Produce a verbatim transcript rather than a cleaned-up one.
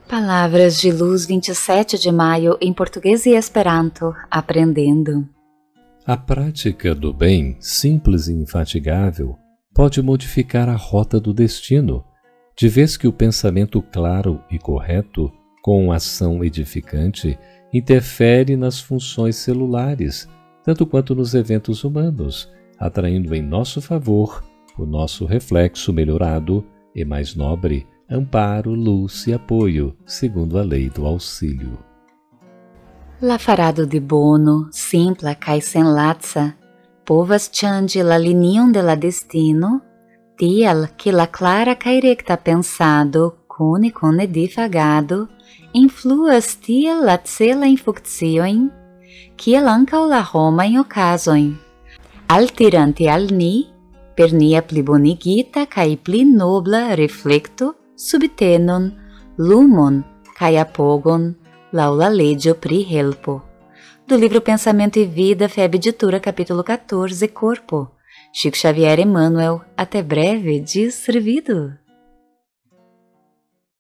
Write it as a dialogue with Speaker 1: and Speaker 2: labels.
Speaker 1: Palavras de Luz, vinte e sete de maio, em português e esperanto, aprendendo.
Speaker 2: A prática do bem, simples e infatigável, pode modificar a rota do destino, de vez que o pensamento claro e correto, com ação edificante, interfere nas funções celulares, tanto quanto nos eventos humanos, atraindo em nosso favor o nosso reflexo melhorado e mais nobre amparo, luz e apoio, segundo a lei do auxílio.
Speaker 1: La farado di bono, simpla cae sen latza, povas changi la linion de la destino, tial que la clara cae recta pensado, cune cune difagado, influas tiel la cela in functioin, kiel ankaŭ la homa in okazoin, altirante al ni, per nia pli bonigita cae pli nobla reflecto, subtenon, lumon, cae apogon, laŭ la leĝo pri helpo. Do livro Pensamento e Vida, F E B Editora, capítulo quatorze, Corpo. Chico Xavier Emmanuel. Até breve, distribuído.